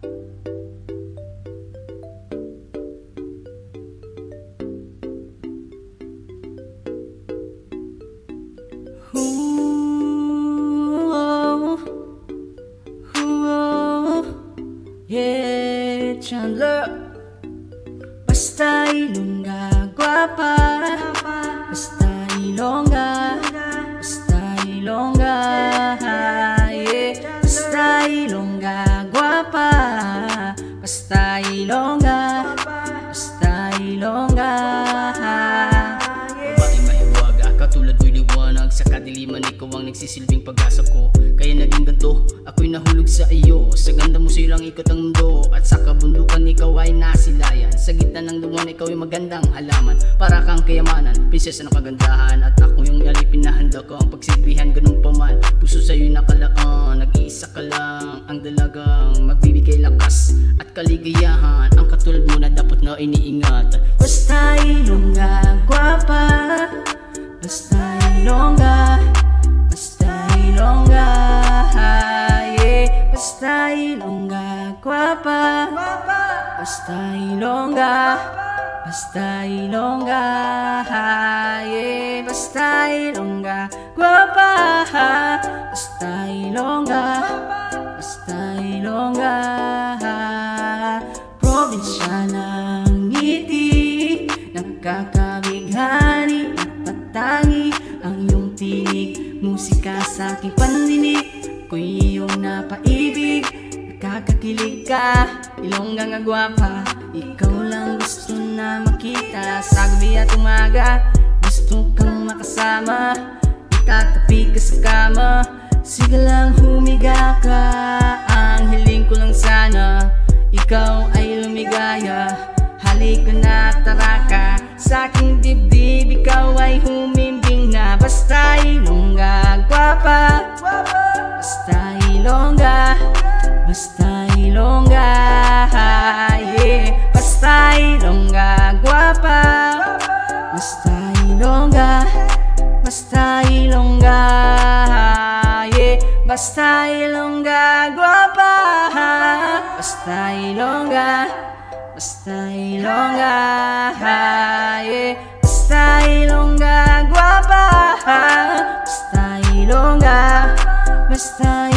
Yeah, Chandler. Basta Ilongga, guwapa. Basta Ilongga, basta Ilongga. Yeah, basta Ilongga, guwapa. Basta Ilongga, basta Ilongga. Babaeng mahiwaga, katulad mo'y liwanag. Sa kadiliman ikaw ang nagsisilbing pag-asa ko. Kaya naging ganto, ako'y nahulog sa iyo. Sa ganda mo silang ikot ang mundo. At sa kabundukan ikaw ay nasilayan. Sa gitna ng duwan ikaw ay magandang halaman. Para kang kayamanan, prinsesa ng kagandahan. At ako yung alipin na handa ko ang pagsilbihan. Ganun pa man, puso sa'yo'y nakalaan. Nag-iisa ka lang, ang dalagang magbibigay lakas at kaligayahan. Ang katulad mo na dapat na iniingat. Basta Ilongga, guwapa. Basta Ilongga, basta Ilongga. Yeah, basta Ilongga, guwapa. Basta Ilongga, basta Ilongga. Yeah, basta Ilongga, guwapa. Basta Ilongga, basta Ilongga. Probinsya ng ngiti, nakakabighani at patangi ang iyong tinig. Musika sa aking pandinig, ko'y iyong napaibig. Nakakakilig ka, Ilongga nga guwapa. Ikaw lang gusto na makita sa gabi at umaga. Gusto kang makasama, itatapi ka sa kama. Sige lang humiga ka, ang hiling ko lang sana ikaw ay lumigaya. Halika na, tara ka sa aking dibdib, ikaw ay humimbing na. Basta Ilongga, guwapa. Basta Ilongga, basta Ilongga. Yeah, basta Ilongga, guwapa. Basta Ilongga, basta Ilongga. Yeah, basta Ilongga, guwapa. Basta Ilongga, basta Ilongga. Yeah, basta Ilongga, guwapa. Basta Ilongga, basta